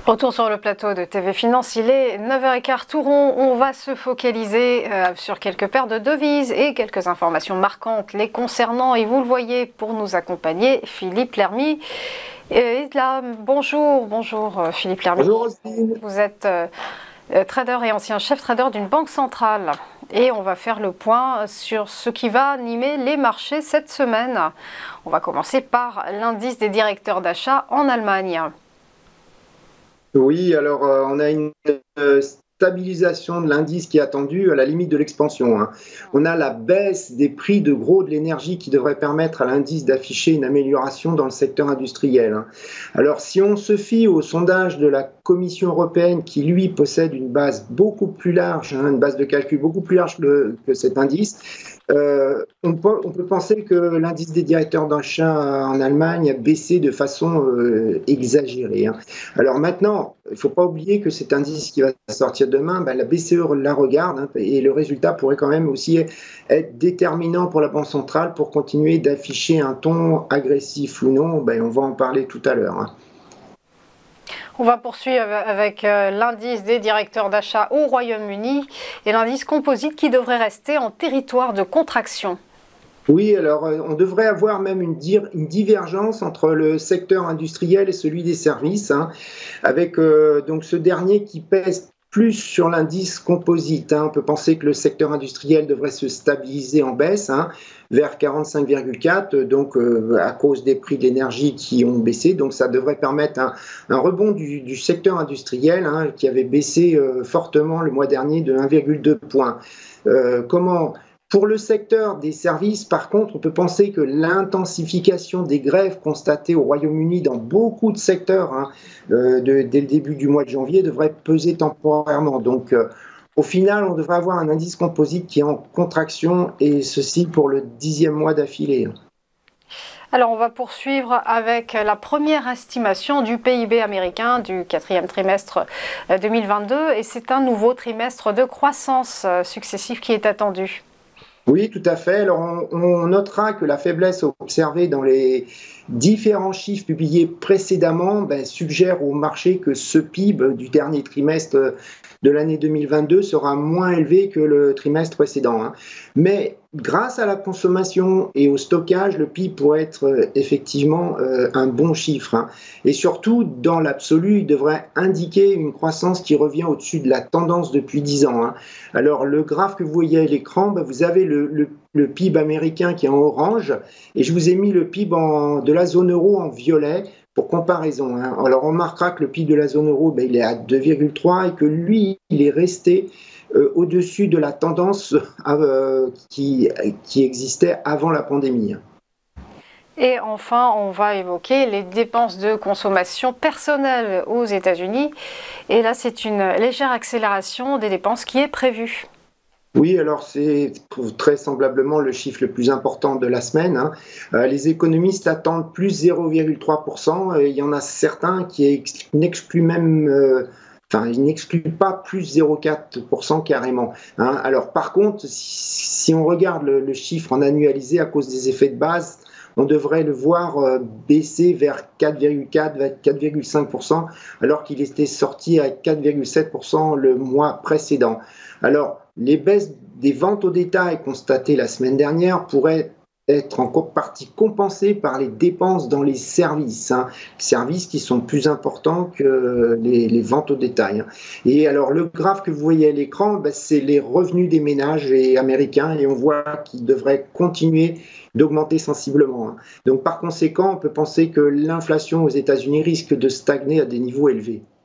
Retour sur le plateau de TV Finance, il est 9h15 tout rond. On va se focaliser sur quelques paires de devises et quelques informations marquantes les concernant. Et vous le voyez, pour nous accompagner, Philippe Lermy est là. Bonjour Philippe Lermy. Bonjour Roselyne. Vous êtes trader et ancien chef trader d'une banque centrale. Et on va faire le point sur ce qui va animer les marchés cette semaine. On va commencer par l'indice des directeurs d'achat en Allemagne. Oui, alors on a une stabilisation de l'indice qui est attendue à la limite de l'expansion. On a la baisse des prix de gros de l'énergie qui devrait permettre à l'indice d'afficher une amélioration dans le secteur industriel. Alors si on se fie au sondage de la Commission européenne qui lui possède une base beaucoup plus large, une base de calcul beaucoup plus large que cet indice, on peut penser que l'indice des directeurs d'achat en Allemagne a baissé de façon exagérée. Alors maintenant, il ne faut pas oublier que cet indice qui va sortir demain, la BCE la regarde et le résultat pourrait quand même aussi être déterminant pour la Banque centrale pour continuer d'afficher un ton agressif ou non. On va en parler tout à l'heure. On va poursuivre avec l'indice des directeurs d'achat au Royaume-Uni et l'indice composite qui devrait rester en territoire de contraction. Oui, alors on devrait avoir même une divergence entre le secteur industriel et celui des services, avec donc ce dernier qui pèse plus sur l'indice composite. On peut penser que le secteur industriel devrait se stabiliser en baisse vers 45,4, donc à cause des prix de l'énergie qui ont baissé. Donc ça devrait permettre un rebond du secteur industriel qui avait baissé fortement le mois dernier de 1,2 points. Pour le secteur des services, par contre, on peut penser que l'intensification des grèves constatées au Royaume-Uni dans beaucoup de secteurs dès le début du mois de janvier devrait peser temporairement. Donc, au final, on devrait avoir un indice composite qui est en contraction et ceci pour le 10e mois d'affilée. Alors, on va poursuivre avec la première estimation du PIB américain du 4e trimestre 2022 et c'est un nouveau trimestre de croissance successive qui est attendu. Oui, tout à fait. Alors, on notera que la faiblesse observée dans les différents chiffres publiés précédemment suggère au marché que ce PIB du dernier trimestre de l'année 2022 sera moins élevé que le trimestre précédent. Mais grâce à la consommation et au stockage, le PIB pourrait être effectivement un bon chiffre. Et surtout, dans l'absolu, il devrait indiquer une croissance qui revient au-dessus de la tendance depuis 10 ans. Alors, le graphe que vous voyez à l'écran, vous avez le PIB américain qui est en orange et je vous ai mis le PIB de la zone euro en violet pour comparaison. Alors, on remarquera que le PIB de la zone euro, il est à 2,3 et que lui, il est resté au-dessus de la tendance qui existait avant la pandémie. Et enfin, on va évoquer les dépenses de consommation personnelle aux États-Unis. Et là, c'est une légère accélération des dépenses qui est prévue. Oui, alors c'est très semblablement le chiffre le plus important de la semaine. Les économistes attendent plus 0,3%. Il y en a certains qui n'excluent même... ils n'excluent pas plus 0,4% carrément. Alors par contre, si on regarde le chiffre en annualisé à cause des effets de base, on devrait le voir baisser vers 4,4, vers 4,5%, alors qu'il était sorti à 4,7% le mois précédent. Alors, les baisses des ventes au détail constatées la semaine dernière pourraient être en partie compensées par les dépenses dans les services, services qui sont plus importants que les ventes au détail. Et alors le graphe que vous voyez à l'écran, c'est les revenus des ménages américains et on voit qu'ils devraient continuer d'augmenter sensiblement. Donc par conséquent, on peut penser que l'inflation aux États-Unis risque de stagner à des niveaux élevés.